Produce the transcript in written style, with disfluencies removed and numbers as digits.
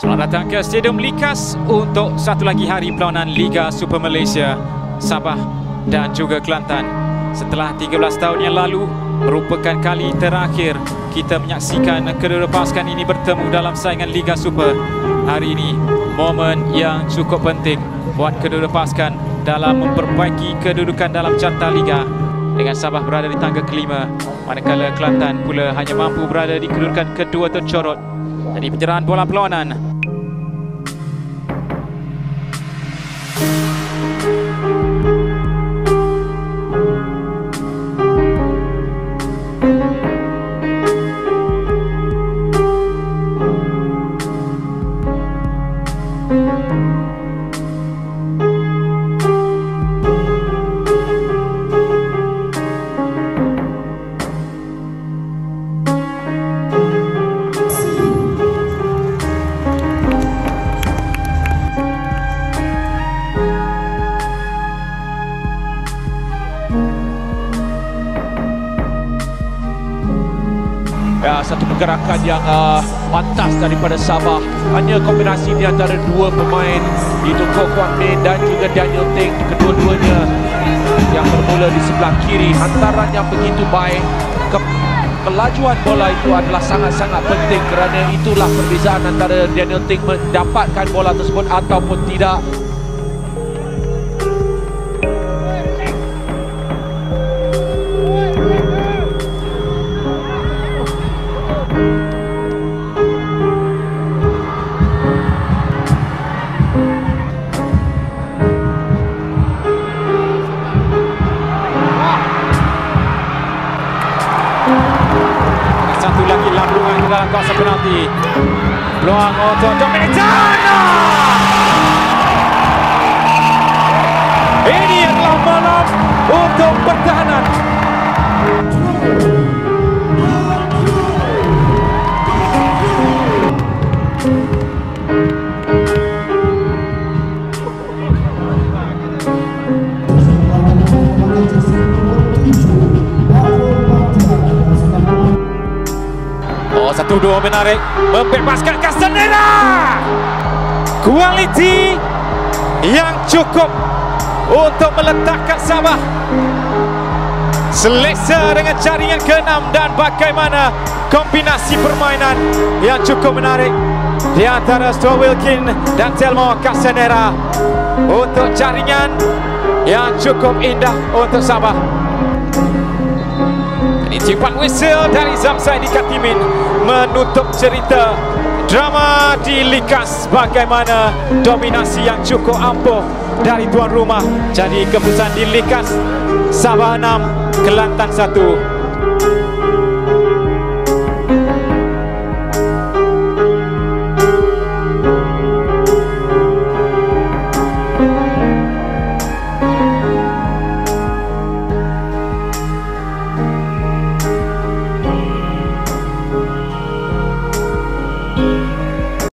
Selamat datang ke Stadium Likas untuk satu lagi hari perlawanan Liga Super Malaysia. Sabah dan juga Kelantan. Setelah 13 tahun yang lalu, merupakan kali terakhir kita menyaksikan kedua pasukan ini bertemu dalam saingan Liga Super. Hari ini, momen yang cukup penting buat kedua pasukan dalam memperbaiki kedudukan dalam carta Liga. Dengan Sabah berada di tangga kelima, manakala Kelantan pula hanya mampu berada di kedudukan kedua tercorot. Jadi penyerahan bola perlawanan. Ya, satu pergerakan yang pantas daripada Sabah. Hanya kombinasi di antara dua pemain, itu Koh Kuang Min dan juga Daniel Teng, kedua-duanya yang bermula di sebelah kiri. Hantaran yang begitu baik, kelajuan bola itu adalah sangat-sangat penting, kerana itulah perbezaan antara Daniel Teng mendapatkan bola tersebut ataupun tidak. Satu lagi lambungan ke dalam kawasan penalti. Peluang untuk Dominicana. Ini adalah malam untuk pertahanan. Satu dua menarik, membebaskan Castanera. Kualiti yang cukup untuk meletakkan Sabah. Selesa dengan jaringan ke-6 dan bagaimana kombinasi permainan yang cukup menarik di antara Stuart Wilkin dan Telmo Castanera untuk jaringan yang cukup indah untuk Sabah. Tiupan whistle dari Zamzai di Katimin menutup cerita drama di Likas, bagaimana dominasi yang cukup ampuh dari tuan rumah. Jadi keputusan di Likas, Sabah 6, Kelantan 1.